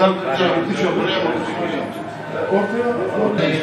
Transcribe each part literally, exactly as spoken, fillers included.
Adam gitti çok buraya bak. Ortaya ortaya.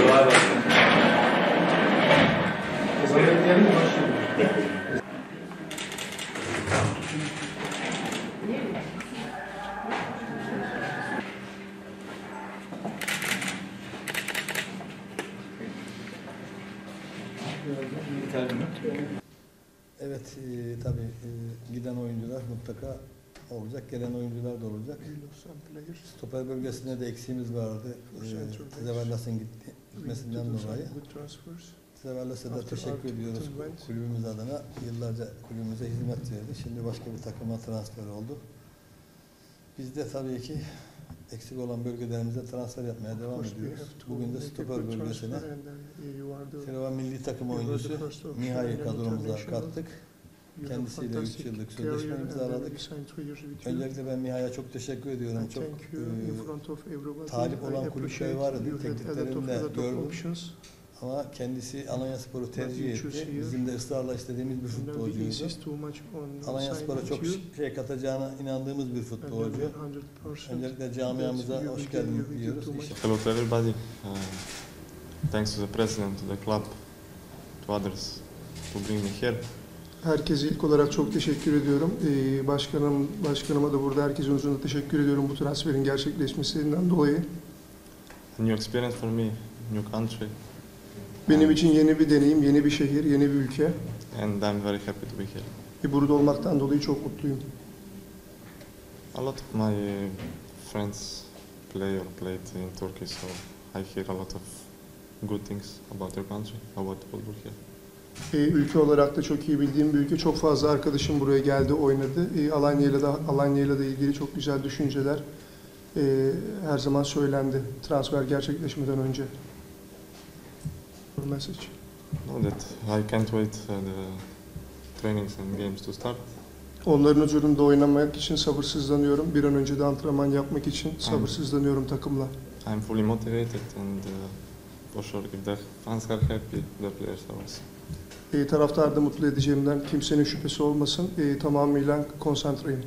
Evet, e, tabii e, giden oyuncular mutlaka olacak, gelen oyuncular da olacak. Stoper bölgesinde de eksiğimiz vardı. E, Zevallas'ın gitmesinden dolayı. Zevallas'a da teşekkür ediyoruz kulübümüz adına. Yıllarca kulübümüze hizmet verdi. Şimdi başka bir takıma transfer oldu. Biz de tabii ki eksik olan bölgelerimize transfer yapmaya devam ediyoruz. Bugün de stoper bölgesine Craiova milli takım oyuncusu Mihai'yi kadromuza kattık. Kendisiyle üç yıllık sözleşme imzaladık. Öncelikle ben Mihai'ye çok teşekkür ediyorum. Çok e, talip olan kulüpler vardı. Tekliflerini de gördüm. Ama kendisi Alanyaspor'u tercih etti. Bizim de ısrarla istediğimiz bir futbolcuydu. Alanyaspor'a çok şey katacağına inandığımız bir futbolcu. Öncelikle camiamıza hoş geldin diyoruz. Hello to everybody. Uh, thanks to the president, to the club, to others to bring me here. Herkese ilk olarak çok teşekkür ediyorum. Ee, başkanım, başkanıma da burada herkesin huzurunda teşekkür ediyorum bu transferin gerçekleşmesinden dolayı. A new experience for me, new country. Benim için yeni bir deneyim, yeni bir şehir, yeni bir ülke. And I'm very happy to be here. Ve burada olmaktan dolayı çok mutluyum. A lot of my friends play or played in Turkey, so I hear a lot of good things about your country, about football here. E, ülke olarak da çok iyi bildiğim bir ülke. Çok fazla arkadaşım buraya geldi, oynadı. E, Alanya'yla da Alanya'yla da ilgili çok güzel düşünceler e, her zaman söylendi transfer gerçekleşmeden önce. Message. Know that I can't wait for the trainings and games to start. Onların huzurunda oynamak için sabırsızlanıyorum. Bir an önce de antrenman yapmak için sabırsızlanıyorum takımla. I'm fully motivated and uh, for sure if the fans are happy, the players are also. E, taraftarı da mutlu edeceğimden kimsenin şüphesi olmasın. E, tamamıyla konsantreyim.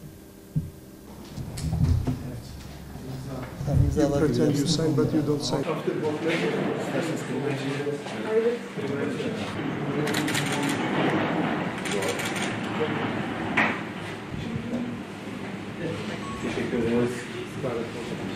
You pretend you sign but you don't sign. Teşekkür ederiz.